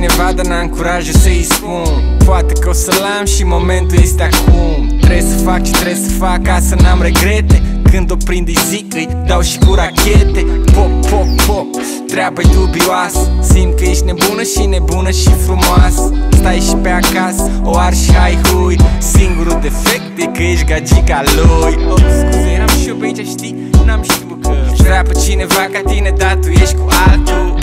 cineva, dar n-am curajul să-i spun. Poate că o să-l am și momentul este acum. Trebuie să fac ce trebuie să fac ca să n-am regrete. Când o prind îi zic, îi dau și cu rachete. Pop, pop, pop, treaba-i dubioasă. Simt că ești nebună și nebună și frumoasă. Stai și pe acasă, o arzi și hai hui. Singurul defect e că ești gagica lui. Scuze, eram și eu pe aici, știi? N-am știut că își vrea pe cineva ca tine, dar tu ești cu altul.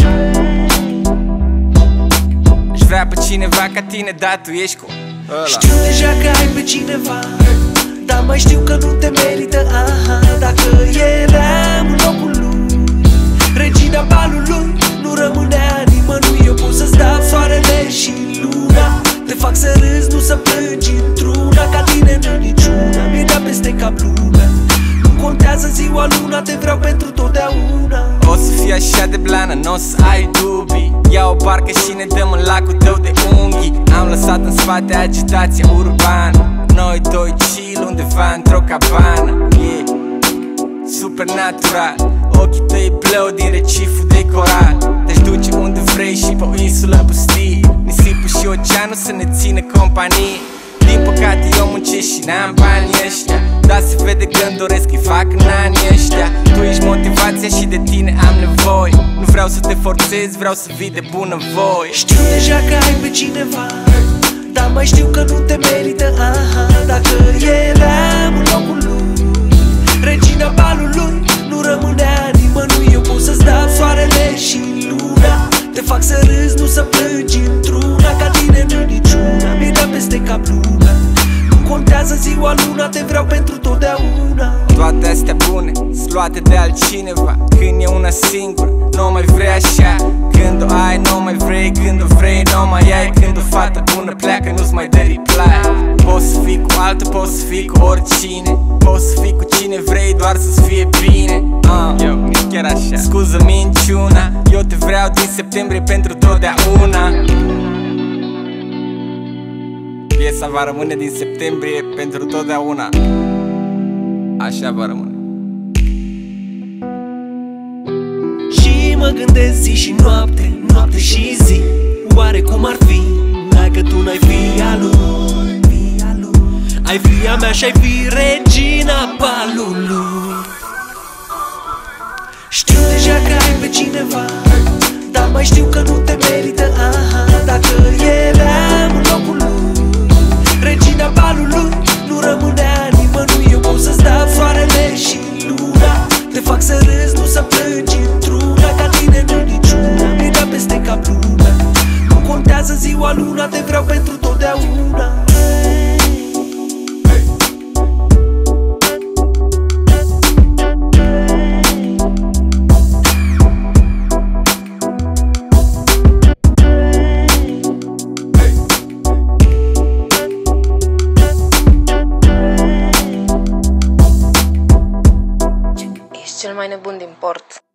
Își vrea pe cineva ca tine, dar tu ești cu ăla. Știu deja că ai pe cineva, dar mai știu că nu te merită, aha. Dacă eram în locul lui, regina balului, nu rămânea nimănui. Eu pot să-ți dau soarele și luna, te fac să râzi, nu să plângi într-una. Ca tine nu niciuna, mi-e dat peste cap luna. Nu contează ziua, luna, te vreau pentru totdeauna. O să fii așa de blană, n-o să ai dubii. Ia o barcă și ne dăm în lacul tău de unghii. Am lăsat în spate agitația urbană. Noi doi chill undeva într-o cabană. Yeah, supernatural. Ochii tăi plău din reciful de coral. Te-aș duce unde vrei și pe o insulă pustie. Nisipul și oceanul să ne țină companie. Din păcate eu muncesc și n-am banii ăștia, dar se vede că-mi doresc că-i fac în anii ăștia. Tu ești motivația și de tine am nevoie. Nu vreau să te forțez, vreau să vii de bunăvoie. Știu deja că ai pe cineva, dar mai știu că nu te merită, aha. Dacă eram în locul lui, regina balului, nu rămânea nimănui. Eu pot să-ți dau soarele și luna, te fac să râzi, nu să plângi într-una. Ca tine nu niciuna, mi-e dat peste cap luna. Nu contează ziua, luna, te vreau pentru totdeauna. Toate astea bune sunt luate de altcineva. Când e una singură, nu mai vrei așa. Când o ai, nu mai vrei. Când o vrei, nu mai ai. Când o fată bună pleacă, nu-ți mai dă reply. Poți să fii cu altul, poți să fii cu oricine. Poți să fii cu cine vrei, doar să-ți fie bine. Eu, nici chiar așa. Scuză minciuna, eu te vreau din septembrie pentru totdeauna. Piesa va rămâne din septembrie pentru totdeauna. Așa va rămâne. Și mă gândesc zi și noapte, noapte și zi. Oare cum ar fi dacă tu n-ai fi a lui? Ai fi a mea și ai fi regina balului. Știu deja că ai pe cineva, dar mai știu că nu te merită, aha. Dacă eram în locul lui, regina balului, nu rămânea nimănui. Eu pot să-ți dau soarele și luna, te fac să râzi, nu să plângi într-una. Ca tine nu niciuna, mi-e dat peste cap luna. Nu contează ziua, luna, te vreau pentru totdeauna. Cel mai nebun din port.